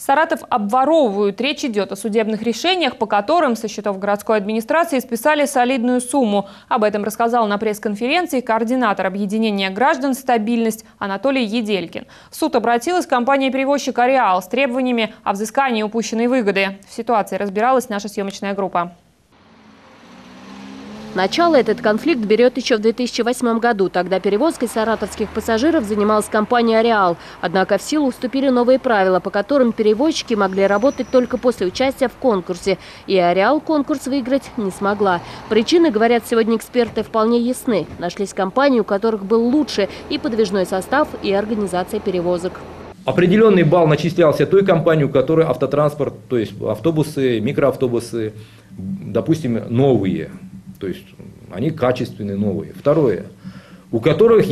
Саратов обворовывают. Речь идет о судебных решениях, по которым со счетов городской администрации списали солидную сумму. Об этом рассказал на пресс-конференции координатор объединения граждан «Стабильность» Анатолий Еделькин. В суд обратилась компания-перевозчик «Ареал» с требованиями о взыскании упущенной выгоды. В ситуации разбиралась наша съемочная группа. Начало этот конфликт берет еще в 2008 году. Тогда перевозкой саратовских пассажиров занималась компания «Ареал». Однако в силу вступили новые правила, по которым перевозчики могли работать только после участия в конкурсе. И «Ареал» конкурс выиграть не смогла. Причины, говорят сегодня эксперты, вполне ясны. Нашлись компании, у которых был лучше и подвижной состав, и организация перевозок. Определенный балл начислялся той компании, у которой автотранспорт, то есть автобусы, микроавтобусы, допустим, новые. То есть они качественные, новые. Второе. У которых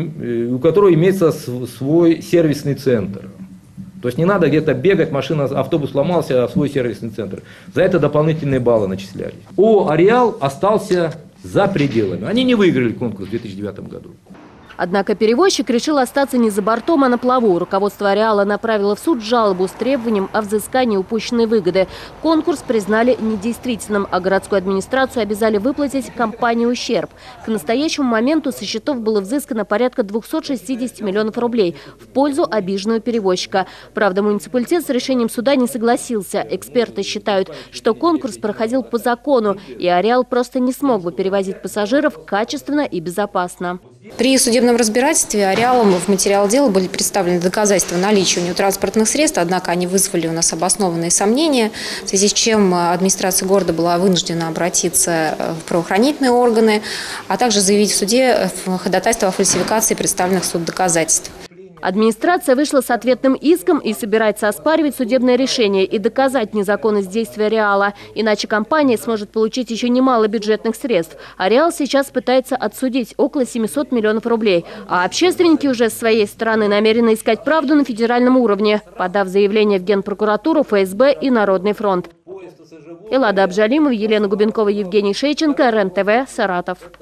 имеется свой сервисный центр. То есть не надо где-то бегать, автобус сломался, а свой сервисный центр. За это дополнительные баллы начислялись. «Ареал» остался за пределами. Они не выиграли конкурс в 2009 году. Однако перевозчик решил остаться не за бортом, а на плаву. Руководство «Ареала» направило в суд жалобу с требованием о взыскании упущенной выгоды. Конкурс признали недействительным, а городскую администрацию обязали выплатить компании ущерб. К настоящему моменту со счетов было взыскано порядка 260 миллионов рублей в пользу обиженного перевозчика. Правда, муниципалитет с решением суда не согласился. Эксперты считают, что конкурс проходил по закону, и «Ареал» просто не смог бы перевозить пассажиров качественно и безопасно. При судебном разбирательстве «Ареалом» в материал дела были представлены доказательства наличия у него транспортных средств, однако они вызвали у нас обоснованные сомнения, в связи с чем администрация города была вынуждена обратиться в правоохранительные органы, а также заявить в суде ходатайство о фальсификации представленных в суд доказательств. Администрация вышла с ответным иском и собирается оспаривать судебное решение и доказать незаконность действия «Ареала». Иначе компания сможет получить еще немало бюджетных средств. «Ареал» сейчас пытается отсудить около 700 миллионов рублей. А общественники уже с своей стороны намерены искать правду на федеральном уровне, подав заявление в Генпрокуратуру, ФСБ и Народный фронт. Эллада Абжалимова, Елена Губенкова, Евгений Шейченко, РЕН-ТВ, Саратов.